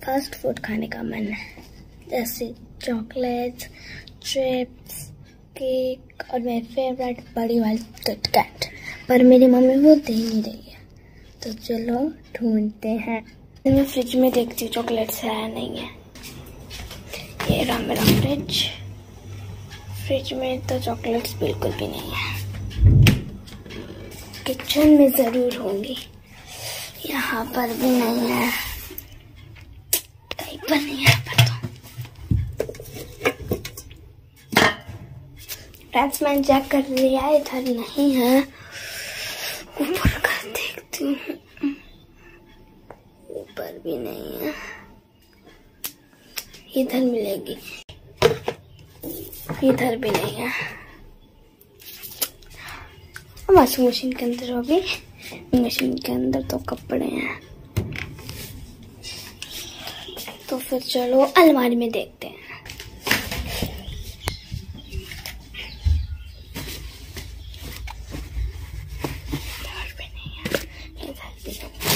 Fast food खाने का मन है, जैसे चॉकलेट्स, चिप्स, केक और मेरी फेवरेट बड़ी वाली किटकैट। पर मेरी मम्मी वो दे नहीं रही है, तो चलो ढूंढते हैं। मैं फ्रिज में देखती हूँ चॉकलेट्स है या नहीं है। ये रहा मेरा फ्रिज में तो चॉकलेट्स बिल्कुल भी नहीं है। किचन में जरूर होंगी, यहाँ पर भी नहीं है, कहीं पर नहीं है यहाँ पर तो। फ्रेंड्स मैंने चेक कर लिया, इधर नहीं है। ऊपर का देखती हूँ, ऊपर भी नहीं है। इधर मिलेगी, इधर भी नहीं है। वॉशिंग मशीन के अंदर होगी, मशीन के अंदर तो कपड़े हैं। तो फिर चलो अलमारी में देखते हैं। इधर भी नहीं है, इधर भी नहीं है।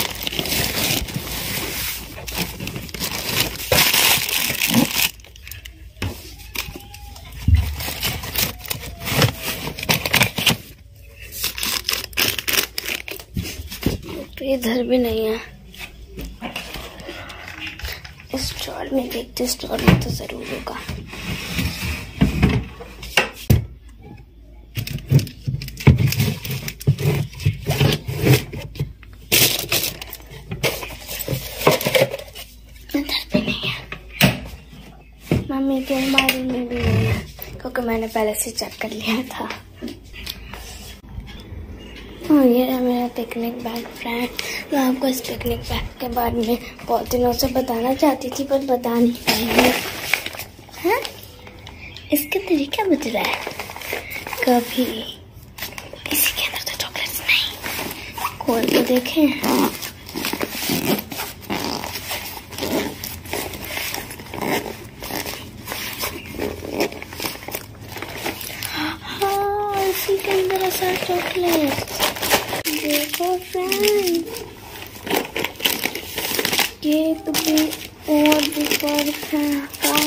इधर भी नहीं है। स्टोर में देखते, स्टोर में तो जरूर होगा। इधर भी नहीं है। मम्मी के अलमारी में भी नहीं है, क्योंकि मैंने पहले से चेक कर लिया था। हाँ, ये है मेरा पिकनिक बैग फ्रेंड। मैं आपको इस पिकनिक बैग के बारे में बहुत दिनों से बताना चाहती थी, पर बता नहीं पाई हूँ। हाँ, इसके अंदर क्या बच रहा है? कभी इसके अंदर तो चॉकलेट्स नहीं। खोल के देखें। हाँ, इसी के अंदर ऐसा चॉकलेट। देखो फ्रेंड, केक भी और भी बर्फ है।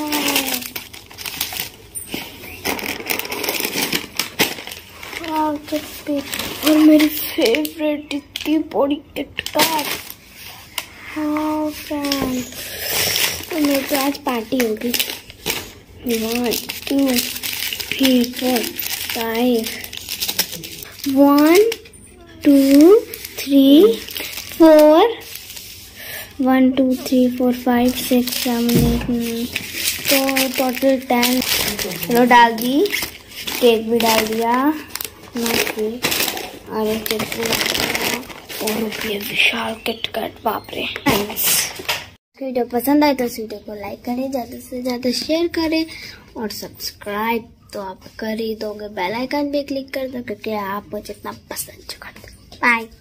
और मेरी फेवरेट इतनी बड़ी किटकैट। हाँ फ्रेंड, तो मेरी तो आज पार्टी होगी। 1 2 3 4 5 1 2 3 4 1 2 3 4 5 6 7 8 9 तो टोटल 10। चलो डाल दी, केक भी डाल दिया, और ये विशाल किटकैट। बाप रे। वीडियो पसंद आए तो इस वीडियो को लाइक करें, ज्यादा से ज्यादा शेयर करें, और सब्सक्राइब तो आप कर ही दोगे। बेल आइकन भी क्लिक कर दो, क्योंकि आप मुझे इतना पसंद करते। बाय।